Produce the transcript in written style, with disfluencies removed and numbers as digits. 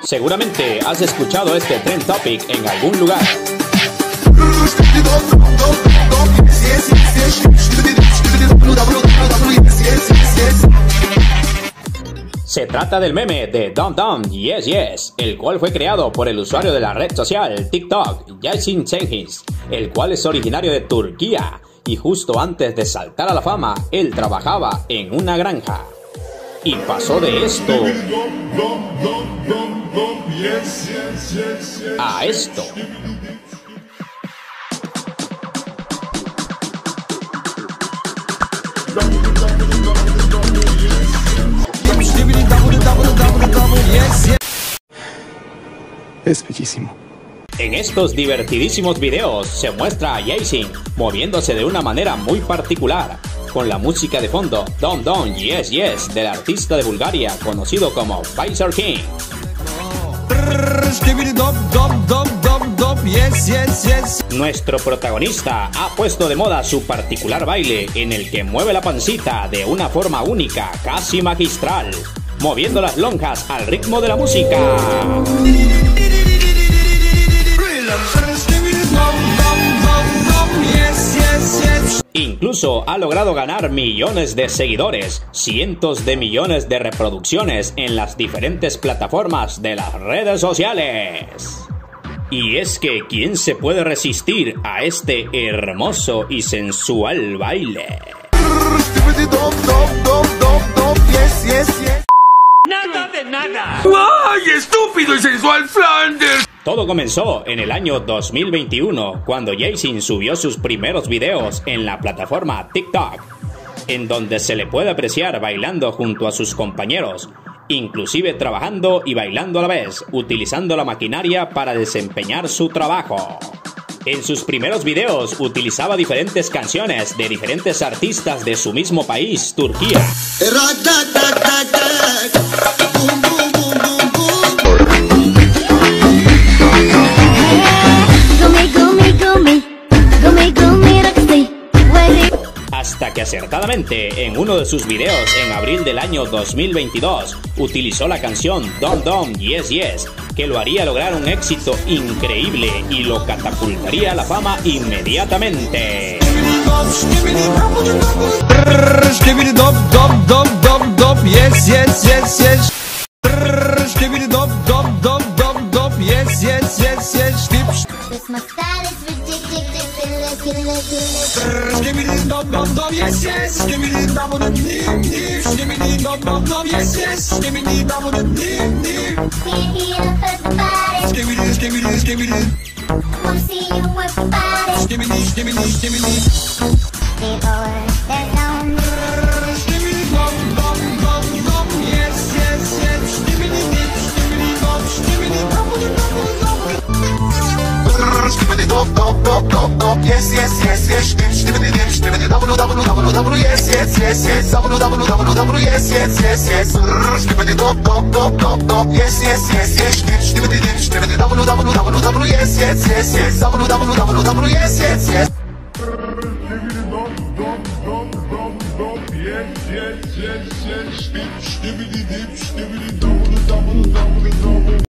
Seguramente has escuchado este trend topic en algún lugar. Se trata del meme de Dom Dom Yes Yes, el cual fue creado por el usuario de la red social TikTok, Yasin Cengiz, el cual es originario de Turquía, y justo antes de saltar a la fama, él trabajaba en una granja. Y pasó de esto a esto. Es bellísimo. En estos divertidísimos videos se muestra a Yasin moviéndose de una manera muy particular, con la música de fondo Dom Dom Yes Yes del artista de Bulgaria conocido como Faisal King. Nuestro protagonista ha puesto de moda su particular baile en el que mueve la pancita de una forma única, casi magistral, moviendo las lonjas al ritmo de la música. Incluso ha logrado ganar millones de seguidores, cientos de millones de reproducciones en las diferentes plataformas de las redes sociales. Y es que ¿quién se puede resistir a este hermoso y sensual baile? ¡Nada de nada! ¡Ay, estúpido y sensual Flanders! Todo comenzó en el año 2021, cuando Yasin subió sus primeros videos en la plataforma TikTok, en donde se le puede apreciar bailando junto a sus compañeros, inclusive trabajando y bailando a la vez, utilizando la maquinaria para desempeñar su trabajo. En sus primeros videos utilizaba diferentes canciones de diferentes artistas de su mismo país, Turquía. Hasta que acertadamente en uno de sus videos en abril del año 2022 utilizó la canción Dom Dom Yes Yes, que lo haría lograr un éxito increíble y lo catapultaría a la fama inmediatamente. Yes, yes, yes, yes, www, yes, yes, yes, yes, www, yes, yes, yes, yes, yes, yes, yes, yes, www, yes, yes, yes, yes, www, yes, yes, yes. Yes, yes, yes, yes,